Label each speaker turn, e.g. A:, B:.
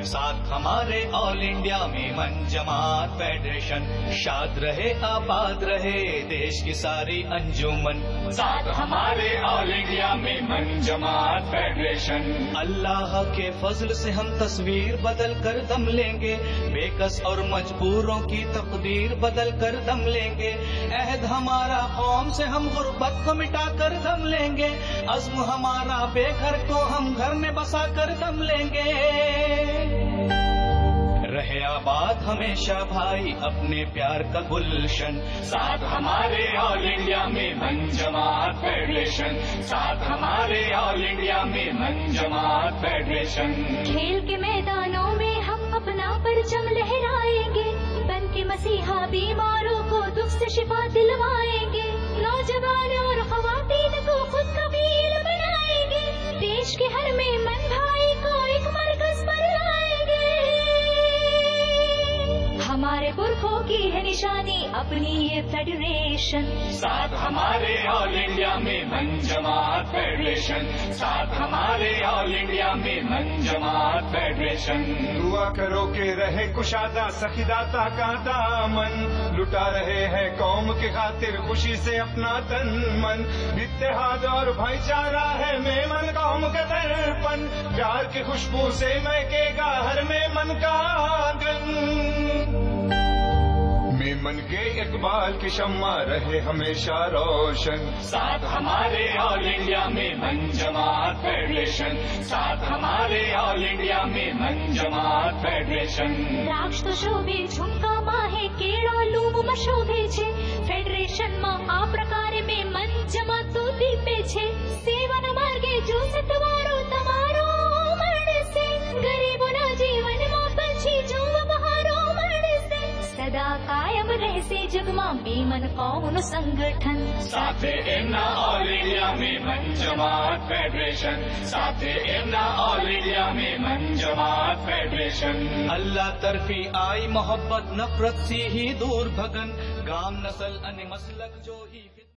A: साथ हमारे all India में मन जमात फेडरेशन। शाद रहे आबाद रहे देश की सारी अंजुमन।
B: साथ हमारे ऑल इंडिया में मन जमात फेडरेशन।
A: अल्लाह के फजल से हम तस्वीर बदल कर दम लेंगे, बेकस और मजबूरों की तकदीर बदल कर दम लेंगे। अहद हमारा कौम से हम गुर्बत को मिटा कर दम लेंगे, अज़्म हमारा बेघर को हम घर में बसा कर दम लेंगे। रहे आबाद हमेशा भाई अपने प्यार का गुलशन।
B: साथ हमारे ऑल इंडिया में मन जमात फेडरेशन। साथ हमारे ऑल इंडिया में मन जमात फेडरेशन।
C: खेल के मैदानों में हम अपना परचम लहराएंगे, बन के मसीहा बीमारों को दुख से शिफा दिलवाएंगे। नौजवान और ख्वातीन को खुद कबील बनाएंगे, देश के हर में मन भाई को एक मरकज पर लाएंगे। हमारे पुरखों की है निशानी अपनी ये फेडरेशन।
B: साथ हमारे ऑल इंडिया में मन जमात फेडरेशन। साथ हमारे ऑल इंडिया में मन जमात फेडरेशन।
D: दुआ करो के रहे कुशादा सखीदाता का दामन, लुटा रहे हैं कौम के खातिर खुशी से अपना तन मन। इत्तेहाद और भाईचारा है मेमन कौम का दर्पण, प्यार की खुशबू से महकेगा हर मेमन का आंगन। मेमन के इकबाल की शम्मा रहे हमेशा रोशन।
B: साथ हमारे ऑल इंडिया में मन जमात फेडरेशन। साथ हमारे ऑल इंडिया में मन जमात फेडरेशन।
C: द्राक्ष तो शोभे झुमका माहे केळो लूम शोभे छे, फेडरेशन में आ प्रकार में मन जमात तो दीपे छे। सेवन मार्गे जो सतवारो तमारो मणसे, गरीबोना जीवन में पंछी जो बहारो मणसे। सदा कायम रहसे जगमा मेमन कौम संगठन।
B: साथे एमना ऑल इंडिया में मन जमात फेडरेशन। साथे एमना ऑल इंडिया में मन जमात फेडरेशन।
A: अल्लाह तरफी आई मोहब्बत नफरत सी ही दूर भगन, गाम नस्ल अन मसलक जो ही